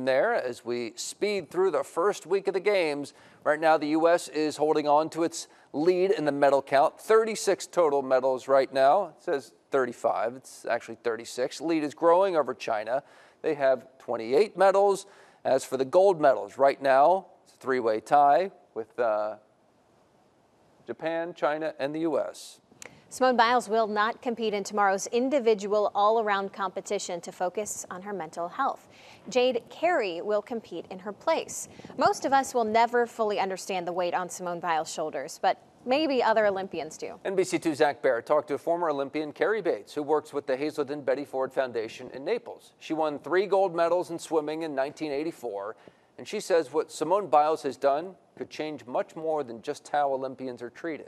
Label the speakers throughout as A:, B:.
A: There, as we speed through the first week of the games, right now the U.S. is holding on to its lead in the medal count. 36 total medals right now. It says 35. It's actually 36. Lead is growing over China. They have 28 medals. As for the gold medals, right now it's a three-way tie with Japan, China, and the U.S.
B: Simone Biles will not compete in tomorrow's individual all-around competition to focus on her mental health. Jade Carey will compete in her place. Most of us will never fully understand the weight on Simone Biles' shoulders, but maybe other Olympians do.
A: NBC2's Zach Barrett talked to former Olympian Carey Bates, who works with the Hazelden Betty Ford Foundation in Naples. She won 3 gold medals in swimming in 1984, and she says what Simone Biles has done could change much more than just how Olympians are treated.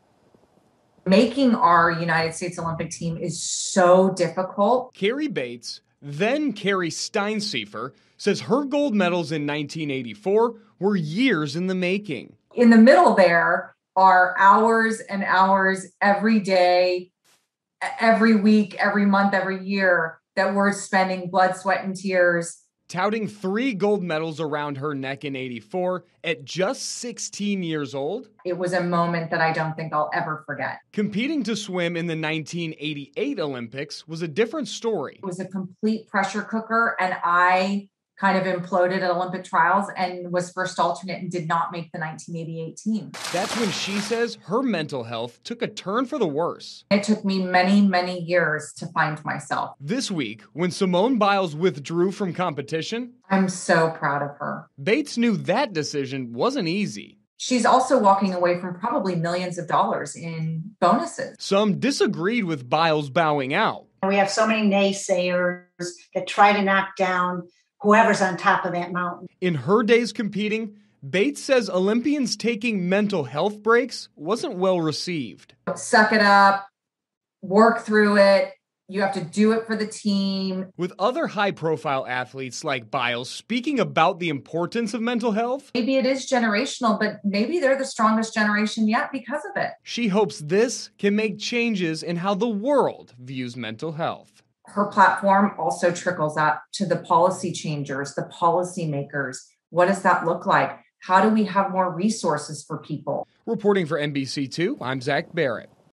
C: Making our United States Olympic team is so difficult.
D: Carey Bates, then Carrie Steinsiefer, says her gold medals in 1984 were years in the making.
C: In the middle there are hours and hours every day, every week, every month, every year that we're spending blood, sweat, and tears.
D: Touting 3 gold medals around her neck in '84 at just 16 years old.
C: It was a moment that I don't think I'll ever forget.
D: Competing to swim in the 1988 Olympics was a different story.
C: It was a complete pressure cooker, and I kind of imploded at Olympic trials and was first alternate and did not make the 1988 team.
D: That's when she says her mental health took a turn for the worse.
C: It took me many, many years to find myself.
D: This week, when Simone Biles withdrew from competition,
C: I'm so proud of her.
D: Bates knew that decision wasn't easy.
C: She's also walking away from probably millions of dollars in bonuses.
D: Some disagreed with Biles bowing out.
E: We have so many naysayers that try to knock down whoever's on top of that mountain.
D: In her days competing, Bates says Olympians taking mental health breaks wasn't well received.
C: Suck it up, work through it. You have to do it for the team.
D: With other high-profile athletes like Biles speaking about the importance of mental health,
C: maybe it is generational, but maybe they're the strongest generation yet because of it.
D: She hopes this can make changes in how the world views mental health.
C: Her platform also trickles out to the policy changers, the policymakers. What does that look like? How do we have more resources for people?
D: Reporting for NBC2, I'm Zach Barrett.